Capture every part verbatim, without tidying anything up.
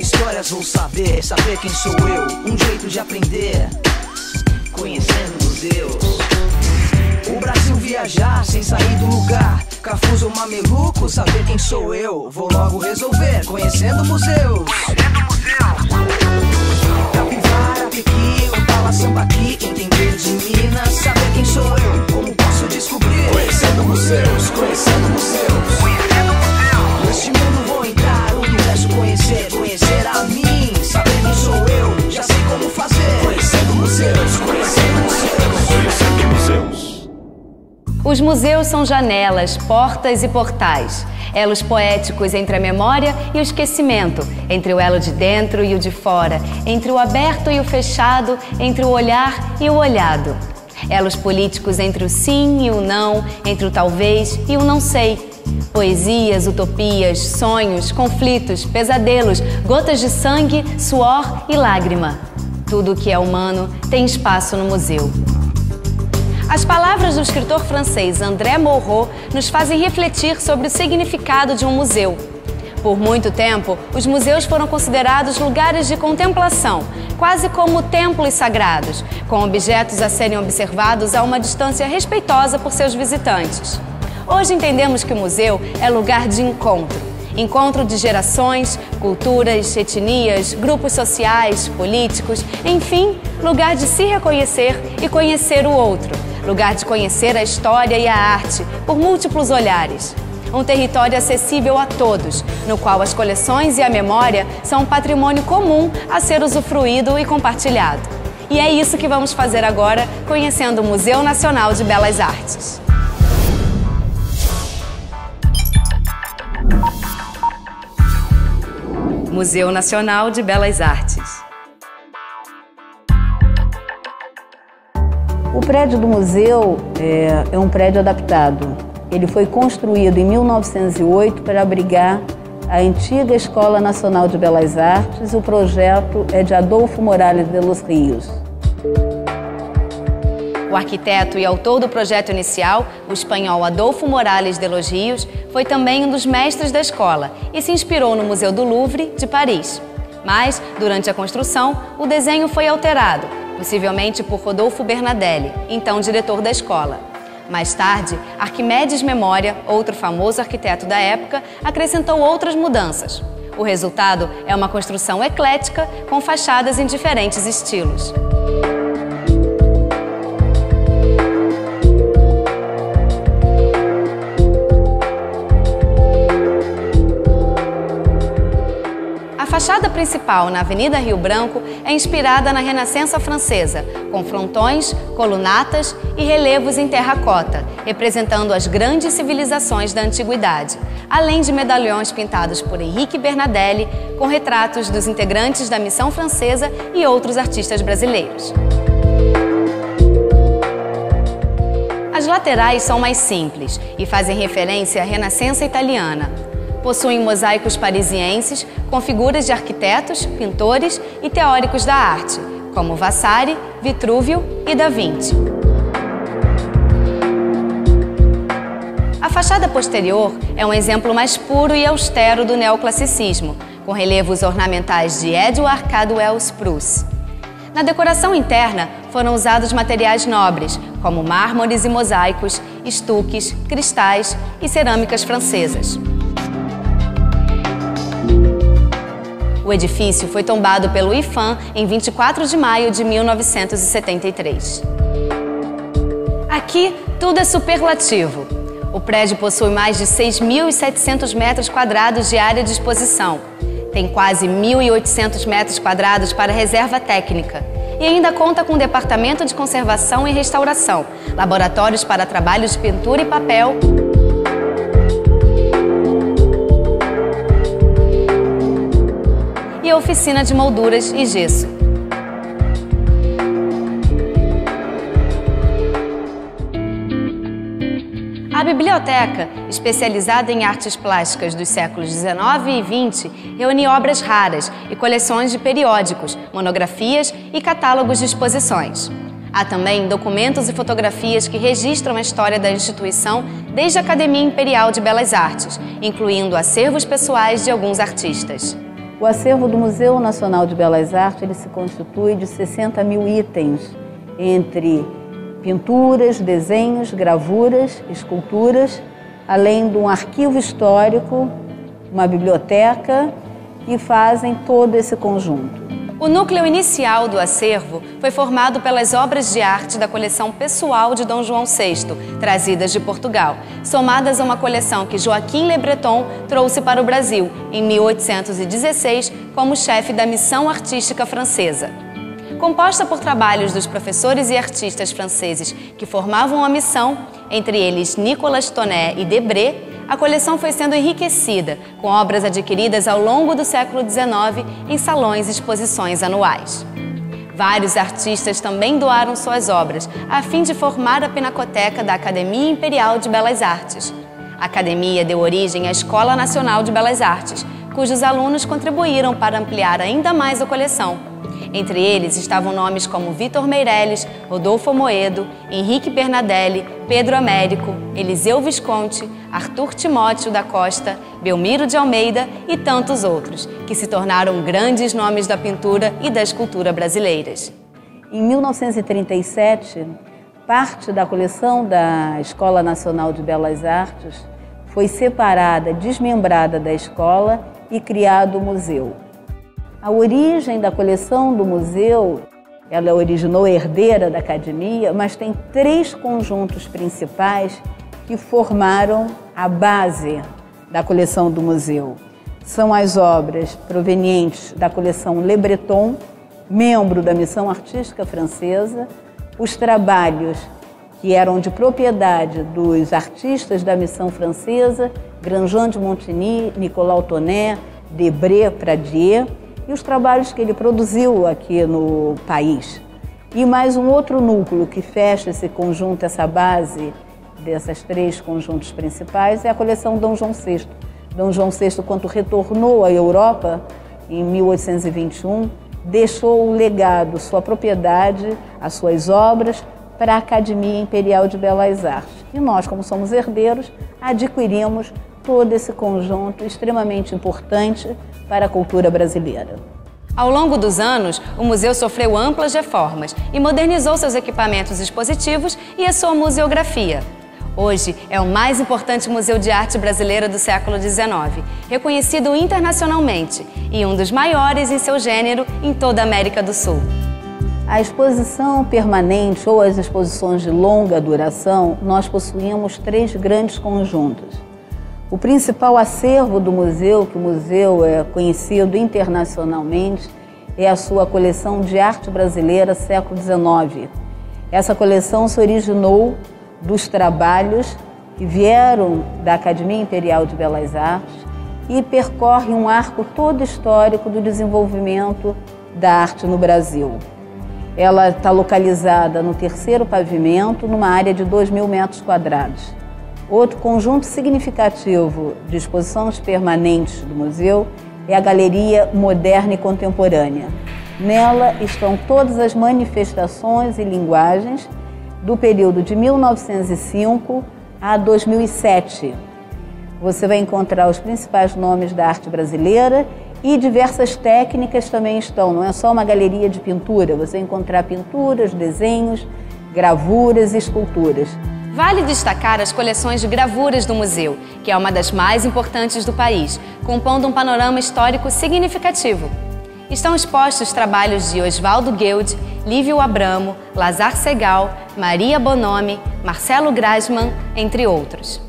histórias vou saber, saber quem sou eu, um jeito de aprender, conhecendo museus. O Brasil viajar sem sair do lugar, Cafuso ou mameluco, saber quem sou eu, vou logo resolver, conhecendo museus. Capivara, Pequi, Opala, Sambaqui, entender de Minas, saber quem sou eu, como posso descobrir, conhecendo museus, conhecendo museus. Neste mundo vou entrar, o universo conhecer, conhecer a mim, saber quem sou eu, já sei como fazer, conhecendo museus, conhecendo museus, conhecendo museus. Os museus são janelas, portas e portais, elos poéticos entre a memória e o esquecimento, entre o elo de dentro e o de fora, entre o aberto e o fechado, entre o olhar e o olhado. Elos políticos entre o sim e o não, entre o talvez e o não sei. Poesias, utopias, sonhos, conflitos, pesadelos, gotas de sangue, suor e lágrima. Tudo o que é humano tem espaço no museu. As palavras do escritor francês André Malraux nos fazem refletir sobre o significado de um museu. Por muito tempo, os museus foram considerados lugares de contemplação, quase como templos sagrados, com objetos a serem observados a uma distância respeitosa por seus visitantes. Hoje entendemos que o museu é lugar de encontro. Encontro de gerações, culturas, etnias, grupos sociais, políticos, enfim, lugar de se reconhecer e conhecer o outro. Lugar de conhecer a história e a arte, por múltiplos olhares. Um território acessível a todos, no qual as coleções e a memória são um patrimônio comum a ser usufruído e compartilhado. E é isso que vamos fazer agora, conhecendo o Museu Nacional de Belas Artes. Museu Nacional de Belas Artes. O prédio do museu é, é um prédio adaptado. Ele foi construído em mil novecentos e oito para abrigar a antiga Escola Nacional de Belas Artes. O projeto é de Adolfo Morales de los Rios. O arquiteto e autor do projeto inicial, o espanhol Adolfo Morales de los Rios, foi também um dos mestres da escola e se inspirou no Museu do Louvre, de Paris. Mas, durante a construção, o desenho foi alterado, possivelmente por Rodolfo Bernadelli, então diretor da escola. Mais tarde, Arquimedes Memória, outro famoso arquiteto da época, acrescentou outras mudanças. O resultado é uma construção eclética com fachadas em diferentes estilos. A fachada principal na Avenida Rio Branco é inspirada na Renascença francesa, com frontões, colunatas e relevos em terracota, representando as grandes civilizações da antiguidade, além de medalhões pintados por Henrique Bernadelli, com retratos dos integrantes da missão francesa e outros artistas brasileiros. As laterais são mais simples e fazem referência à Renascença italiana. Possuem mosaicos parisienses com figuras de arquitetos, pintores e teóricos da arte, como Vasari, Vitrúvio e Da Vinci. A fachada posterior é um exemplo mais puro e austero do neoclassicismo, com relevos ornamentais de Edward Cadwell Spruce. Na decoração interna foram usados materiais nobres, como mármores e mosaicos, estuques, cristais e cerâmicas francesas. O edifício foi tombado pelo I F A M em vinte e quatro de maio de mil novecentos e setenta e três. Aqui, tudo é superlativo. O prédio possui mais de seis mil e setecentos metros quadrados de área de exposição. Tem quase mil e oitocentos metros quadrados para reserva técnica. E ainda conta com departamento de conservação e restauração, laboratórios para trabalhos de pintura e papel, e oficina de molduras e gesso. A biblioteca, especializada em artes plásticas dos séculos dezenove e vinte, reúne obras raras e coleções de periódicos, monografias e catálogos de exposições. Há também documentos e fotografias que registram a história da instituição desde a Academia Imperial de Belas Artes, incluindo acervos pessoais de alguns artistas. O acervo do Museu Nacional de Belas Artes ele se constitui de sessenta mil itens, entre pinturas, desenhos, gravuras, esculturas, além de um arquivo histórico, uma biblioteca, que fazem todo esse conjunto. O núcleo inicial do acervo foi formado pelas obras de arte da coleção pessoal de Dom João sexto, trazidas de Portugal, somadas a uma coleção que Joaquim Le Breton trouxe para o Brasil em mil oitocentos e dezesseis como chefe da missão artística francesa. Composta por trabalhos dos professores e artistas franceses que formavam a missão, entre eles Nicolas Tonnet e Debré, a coleção foi sendo enriquecida com obras adquiridas ao longo do século dezenove em salões e exposições anuais. Vários artistas também doaram suas obras a fim de formar a pinacoteca da Academia Imperial de Belas Artes. A academia deu origem à Escola Nacional de Belas Artes, cujos alunos contribuíram para ampliar ainda mais a coleção. Entre eles estavam nomes como Vitor Meirelles, Rodolfo Moedo, Henrique Bernadelli, Pedro Américo, Eliseu Visconti, Arthur Timóteo da Costa, Belmiro de Almeida e tantos outros, que se tornaram grandes nomes da pintura e da escultura brasileiras. Em mil novecentos e trinta e sete, parte da coleção da Escola Nacional de Belas Artes foi separada, desmembrada da escola e criado o museu. A origem da coleção do museu, ela originou herdeira da academia, mas tem três conjuntos principais que formaram a base da coleção do museu. São as obras provenientes da coleção Le Breton, membro da missão artística francesa, os trabalhos que eram de propriedade dos artistas da missão francesa, Grandjean de Montigny, Nicolas Tonnet, Debré Pradier, e os trabalhos que ele produziu aqui no país. E mais um outro núcleo que fecha esse conjunto, essa base dessas três conjuntos principais, é a coleção Dom João sexto. Dom João sexto, quando retornou à Europa, em mil oitocentos e vinte e um, deixou o legado, sua propriedade, as suas obras, para a Academia Imperial de Belas Artes. E nós, como somos herdeiros, adquirimos todo esse conjunto extremamente importante para a cultura brasileira. Ao longo dos anos, o museu sofreu amplas reformas e modernizou seus equipamentos expositivos e a sua museografia. Hoje é o mais importante museu de arte brasileira do século dezenove, reconhecido internacionalmente e um dos maiores em seu gênero em toda a América do Sul. A exposição permanente ou as exposições de longa duração, nós possuímos três grandes conjuntos. O principal acervo do museu, que o museu é conhecido internacionalmente, é a sua coleção de arte brasileira século dezenove. Essa coleção se originou dos trabalhos que vieram da Academia Imperial de Belas Artes e percorre um arco todo histórico do desenvolvimento da arte no Brasil. Ela está localizada no terceiro pavimento, numa área de dois mil metros quadrados. Outro conjunto significativo de exposições permanentes do museu é a Galeria Moderna e Contemporânea. Nela estão todas as manifestações e linguagens do período de mil novecentos e cinco a dois mil e sete. Você vai encontrar os principais nomes da arte brasileira e diversas técnicas também estão. Não é só uma galeria de pintura, você vai encontrar pinturas, desenhos, gravuras e esculturas. Vale destacar as coleções de gravuras do museu, que é uma das mais importantes do país, compondo um panorama histórico significativo. Estão expostos trabalhos de Oswaldo Guild, Lívio Abramo, Lazar Segal, Maria Bonomi, Marcelo Grasman, entre outros.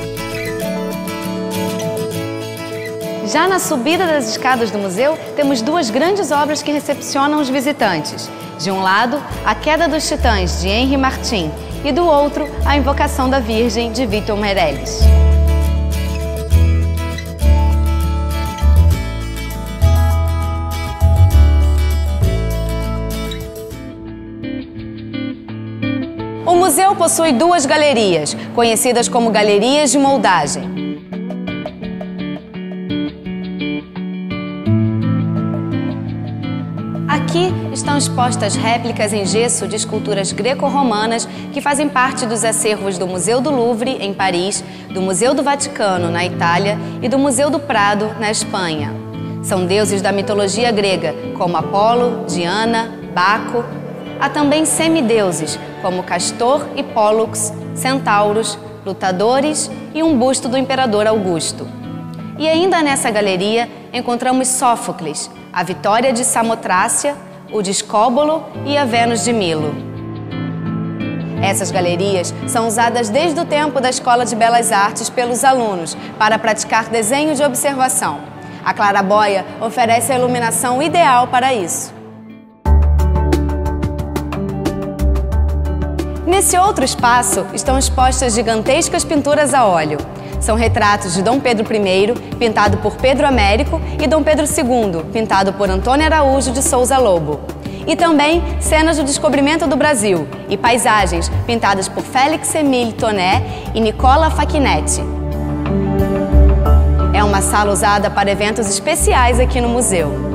Já na subida das escadas do museu, temos duas grandes obras que recepcionam os visitantes. De um lado, A Queda dos Titãs, de Henri Martin, e do outro, A Invocação da Virgem, de Vitor Meirelles. O museu possui duas galerias, conhecidas como galerias de moldagem. Aqui estão expostas réplicas em gesso de esculturas greco-romanas que fazem parte dos acervos do Museu do Louvre, em Paris, do Museu do Vaticano, na Itália, e do Museu do Prado, na Espanha. São deuses da mitologia grega, como Apolo, Diana, Baco. Há também semideuses, como Castor e Pólux, centauros, lutadores e um busto do imperador Augusto. E ainda nessa galeria encontramos Sófocles, a Vitória de Samotrácia, o Discóbolo e a Vênus de Milo. Essas galerias são usadas desde o tempo da Escola de Belas Artes pelos alunos para praticar desenho de observação. A claraboia oferece a iluminação ideal para isso. Nesse outro espaço estão expostas gigantescas pinturas a óleo. São retratos de Dom Pedro I, pintado por Pedro Américo, e Dom Pedro segundo, pintado por Antônio Araújo de Souza Lobo. E também cenas do descobrimento do Brasil e paisagens pintadas por Félix Émile Tonnet e Nicola Facchinetti. É uma sala usada para eventos especiais aqui no museu.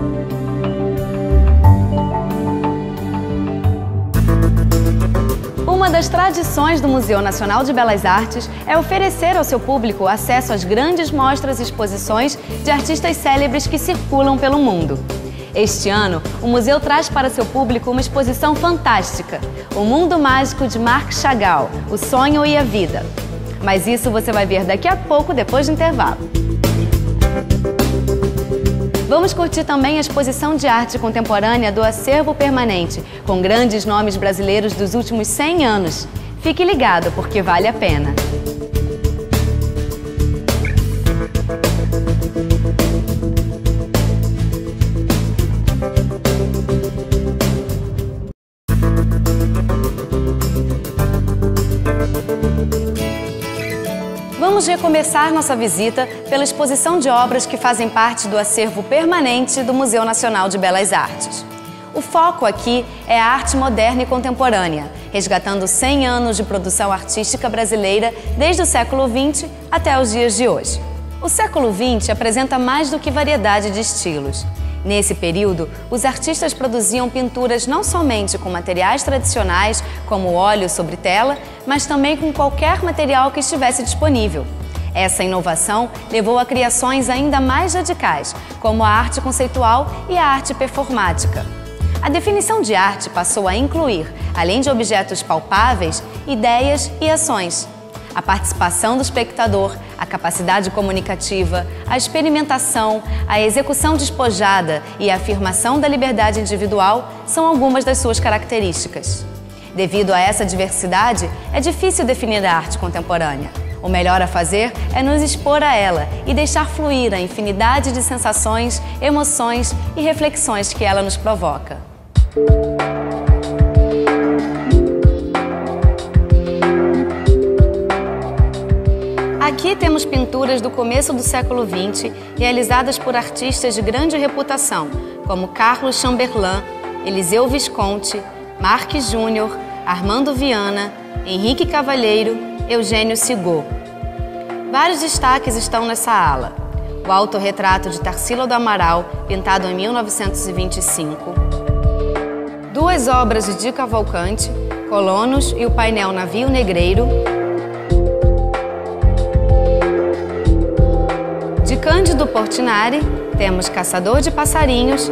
Uma das tradições do Museu Nacional de Belas Artes é oferecer ao seu público acesso às grandes mostras e exposições de artistas célebres que circulam pelo mundo. Este ano, o museu traz para seu público uma exposição fantástica, O Mundo Mágico de Marc Chagall, O Sonho e a Vida. Mas isso você vai ver daqui a pouco, depois do intervalo. Vamos curtir também a exposição de arte contemporânea do Acervo Permanente, com grandes nomes brasileiros dos últimos cem anos. Fique ligado, porque vale a pena. Vamos recomeçar nossa visita pela exposição de obras que fazem parte do acervo permanente do Museu Nacional de Belas Artes. O foco aqui é a arte moderna e contemporânea, resgatando cem anos de produção artística brasileira desde o século vinte até os dias de hoje. O século vinte apresenta mais do que variedade de estilos. Nesse período, os artistas produziam pinturas não somente com materiais tradicionais, como óleo sobre tela, mas também com qualquer material que estivesse disponível. Essa inovação levou a criações ainda mais radicais, como a arte conceitual e a arte performática. A definição de arte passou a incluir, além de objetos palpáveis, ideias e ações. A participação do espectador, a capacidade comunicativa, a experimentação, a execução despojada e a afirmação da liberdade individual são algumas das suas características. Devido a essa diversidade, é difícil definir a arte contemporânea. O melhor a fazer é nos expor a ela e deixar fluir a infinidade de sensações, emoções e reflexões que ela nos provoca. Aqui temos pinturas do começo do século vinte, realizadas por artistas de grande reputação, como Carlos Chamberlain, Eliseu Visconti, Marques Júnior, Armando Viana, Henrique Cavalheiro, Eugênio Sigaud. Vários destaques estão nessa ala. O autorretrato de Tarsila do Amaral, pintado em mil novecentos e vinte e cinco. Duas obras de Di Cavalcanti, Colonos e o painel Navio Negreiro. De Cândido Portinari, temos Caçador de Passarinhos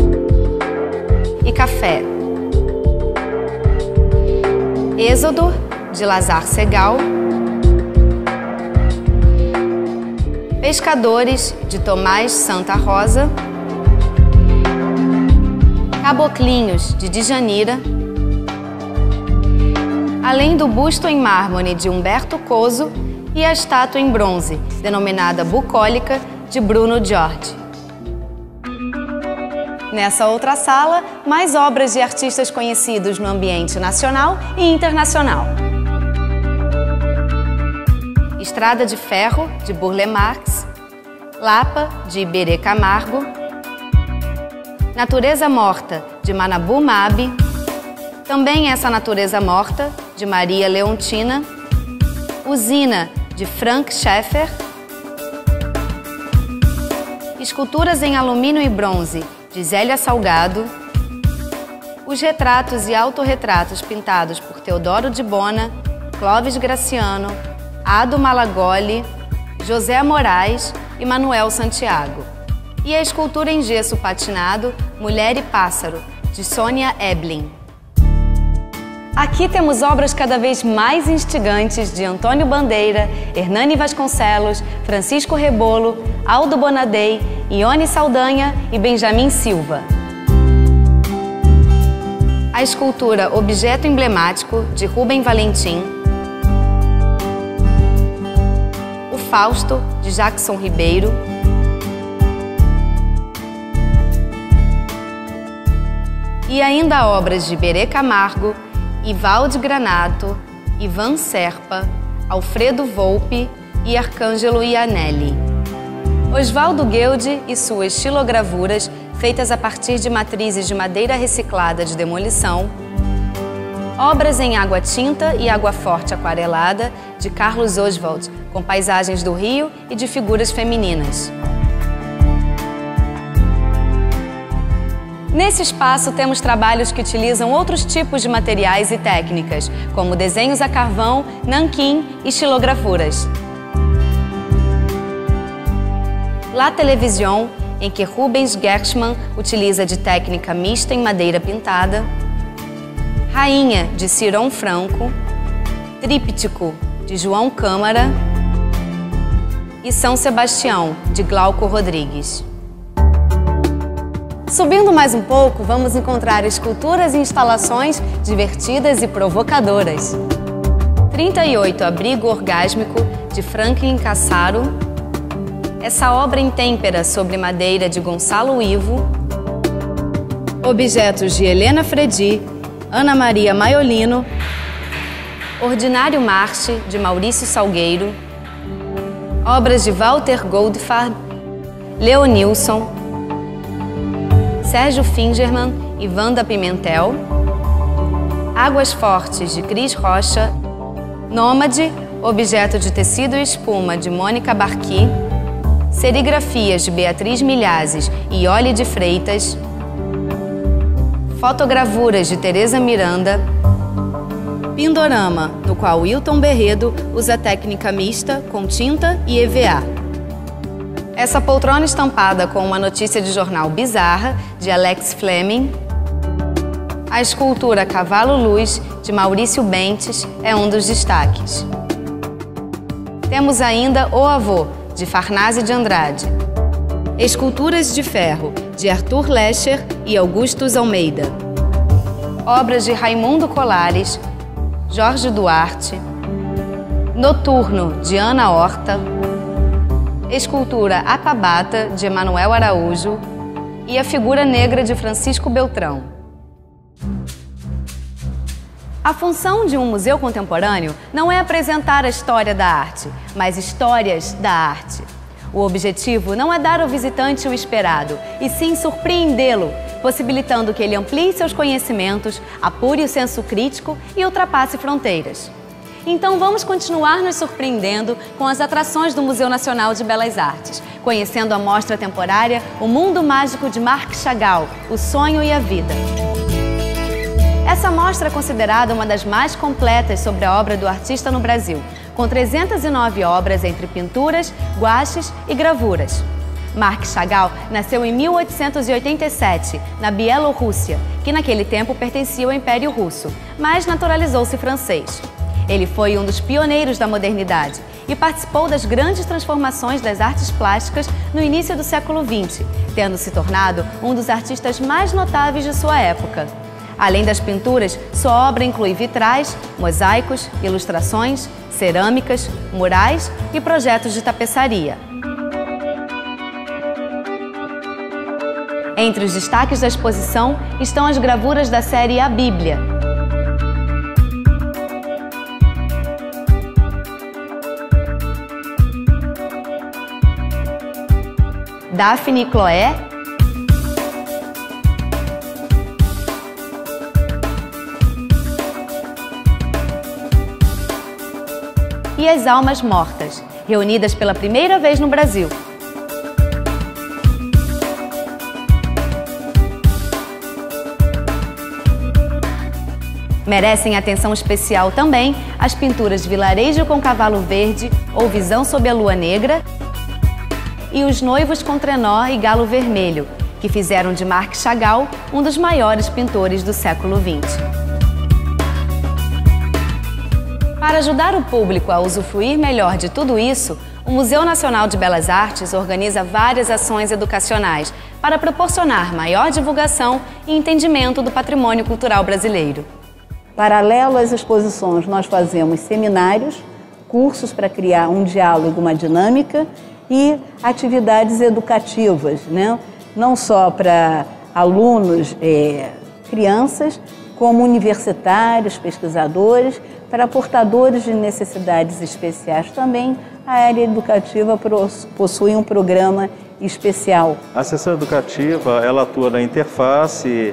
e Café. Êxodo, de Lazar Segal. Pescadores, de Tomás Santa Rosa. Caboclinhos, de Djanira. Além do busto em mármore de Humberto Coso e a estátua em bronze, denominada Bucólica, de Bruno Giorgi. Nessa outra sala, mais obras de artistas conhecidos no ambiente nacional e internacional. Estrada de Ferro, de Burle Marx. Lapa, de Iberê Camargo. Natureza Morta, de Manabu Mabi. Também Essa Natureza Morta, de Maria Leontina. Usina, de Frank Schaeffer. Esculturas em alumínio e bronze, de Zélia Salgado. Os retratos e autorretratos pintados por Teodoro de Bona, Clóvis Graciano, Ado Malagoli, José Moraes e Manuel Santiago. E a escultura em gesso patinado Mulher e Pássaro, de Sônia Eblin. Aqui temos obras cada vez mais instigantes de Antônio Bandeira, Hernani Vasconcelos, Francisco Rebolo, Aldo Bonadei, Ione Saldanha e Benjamin Silva. A escultura Objeto Emblemático, de Rubem Valentim. O Fausto, de Jackson Ribeiro. E ainda obras de Berê Camargo, Ivaldi Granato, Ivan Serpa, Alfredo Volpe e Arcângelo Ianelli. Oswaldo Gueldi e suas xilogravuras, feitas a partir de matrizes de madeira reciclada de demolição. Obras em água tinta e água forte aquarelada, de Carlos Oswald, com paisagens do Rio e de figuras femininas. Nesse espaço temos trabalhos que utilizam outros tipos de materiais e técnicas, como desenhos a carvão, nanquim e xilogravuras. La Television, em que Rubens Gershman utiliza de técnica mista em madeira pintada. Rainha, de Ciron Franco. Tríptico, de João Câmara. E São Sebastião, de Glauco Rodrigues. Subindo mais um pouco, vamos encontrar esculturas e instalações divertidas e provocadoras. trinta e oito Abrigo Orgásmico, de Franklin Cassaro. Essa obra em têmpera sobre madeira, de Gonçalo Ivo. Objetos de Helena Fredi, Ana Maria Maiolino. Ordinário Marche, de Maurício Salgueiro. Obras de Walter Goldfarb, Leonilson, Sérgio Fingerman e Wanda Pimentel. Águas Fortes, de Cris Rocha. Nômade, objeto de tecido e espuma, de Mônica Barqui. Serigrafias, de Beatriz Milhazes e Iole de Freitas. Fotogravuras, de Tereza Miranda. Pindorama, no qual Wilton Berredo usa técnica mista com tinta e E V A. Essa poltrona estampada com uma notícia de jornal bizarra, de Alex Fleming. A escultura Cavalo Luz, de Maurício Bentes, é um dos destaques. Temos ainda O Avô, de Farnese de Andrade. Esculturas de ferro, de Arthur Lescher e Augustus Almeida. Obras de Raimundo Colares, Jorge Duarte. Noturno, de Ana Horta. Escultura Apabata, de Emanuel Araújo. E a Figura Negra, de Francisco Beltrão. A função de um museu contemporâneo não é apresentar a história da arte, mas histórias da arte. O objetivo não é dar ao visitante o esperado, e sim surpreendê-lo, possibilitando que ele amplie seus conhecimentos, apure o senso crítico e ultrapasse fronteiras. Então vamos continuar nos surpreendendo com as atrações do Museu Nacional de Belas Artes, conhecendo a mostra temporária O Mundo Mágico de Marc Chagall, O Sonho e a Vida. Essa mostra é considerada uma das mais completas sobre a obra do artista no Brasil, com trezentas e nove obras entre pinturas, guaches e gravuras. Marc Chagall nasceu em mil oitocentos e oitenta e sete, na Bielorrússia, que naquele tempo pertencia ao Império Russo, mas naturalizou-se francês. Ele foi um dos pioneiros da modernidade e participou das grandes transformações das artes plásticas no início do século vinte, tendo se tornado um dos artistas mais notáveis de sua época. Além das pinturas, sua obra inclui vitrais, mosaicos, ilustrações, cerâmicas, murais e projetos de tapeçaria. Entre os destaques da exposição estão as gravuras da série A Bíblia. Daphne e Chloé. E as Almas Mortas, reunidas pela primeira vez no Brasil. Merecem atenção especial também as pinturas Vilarejo com Cavalo Verde ou Visão sob a Lua Negra e Os Noivos com Trenó e Galo Vermelho, que fizeram de Marc Chagall um dos maiores pintores do século vinte. Para ajudar o público a usufruir melhor de tudo isso, o Museu Nacional de Belas Artes organiza várias ações educacionais para proporcionar maior divulgação e entendimento do patrimônio cultural brasileiro. Paralelo às exposições, nós fazemos seminários, cursos para criar um diálogo, uma dinâmica e atividades educativas, né? Não só para alunos, é, crianças, como universitários, pesquisadores, para portadores de necessidades especiais também. A área educativa possui um programa especial. A seção educativa, ela atua na interface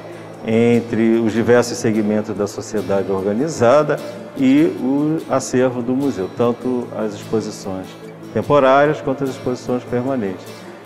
entre os diversos segmentos da sociedade organizada e o acervo do museu, tanto as exposições temporárias quanto as exposições permanentes.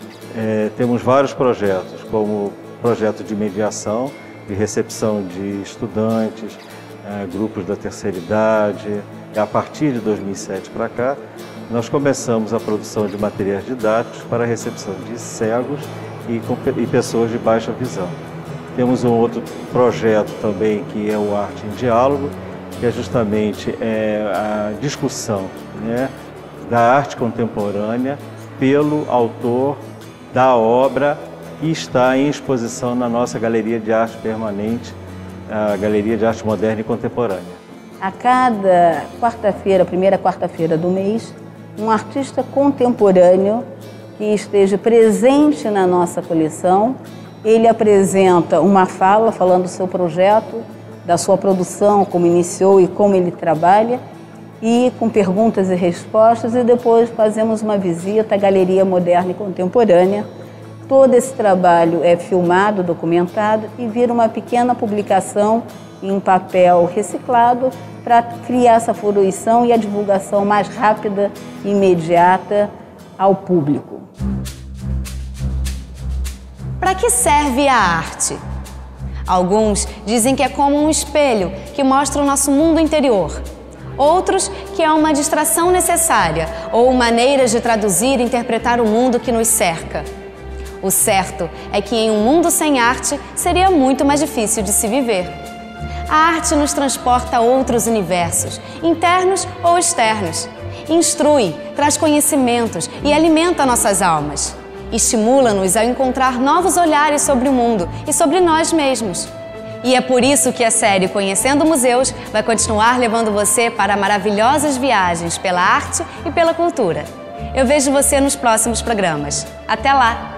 É, temos vários projetos, como o projeto de mediação, de recepção de estudantes, é, grupos da terceira idade. E a partir de dois mil e sete para cá, nós começamos a produção de materiais didáticos para a recepção de cegos e, e pessoas de baixa visão. Temos um outro projeto também, que é o Arte em Diálogo, que é justamente é, a discussão, né, da arte contemporânea pelo autor da obra que está em exposição na nossa Galeria de Arte Permanente, a Galeria de Arte Moderna e Contemporânea. A cada quarta-feira, primeira quarta-feira do mês, um artista contemporâneo que esteja presente na nossa coleção, ele apresenta uma fala falando do seu projeto, da sua produção, como iniciou e como ele trabalha, e com perguntas e respostas, e depois fazemos uma visita à Galeria Moderna e Contemporânea. Todo esse trabalho é filmado, documentado e vira uma pequena publicação em papel reciclado para criar essa fruição e a divulgação mais rápida e imediata ao público. Para que serve a arte? Alguns dizem que é como um espelho que mostra o nosso mundo interior. Outros que é uma distração necessária ou maneiras de traduzir e interpretar o mundo que nos cerca. O certo é que em um mundo sem arte seria muito mais difícil de se viver. A arte nos transporta a outros universos, internos ou externos. Instrui, traz conhecimentos e alimenta nossas almas. Estimula-nos a encontrar novos olhares sobre o mundo e sobre nós mesmos. E é por isso que a série Conhecendo Museus vai continuar levando você para maravilhosas viagens pela arte e pela cultura. Eu vejo você nos próximos programas. Até lá!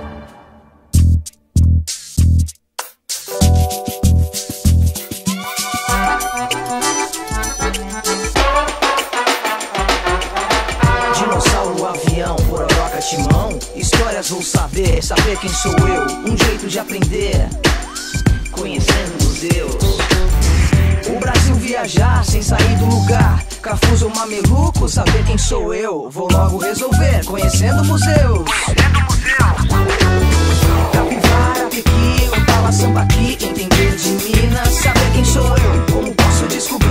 Dinossauro, avião, pororoca, timão. Histórias vou saber, saber quem sou eu. Um jeito de aprender. Conhecendo museus. O Brasil viajar sem sair do lugar. Cafuso ou mameluco, saber quem sou eu. Vou logo resolver, conhecendo museus. Capivara, piqui, Opala, Sambaqui. Entender de Minas, saber quem sou eu. Como posso descobrir?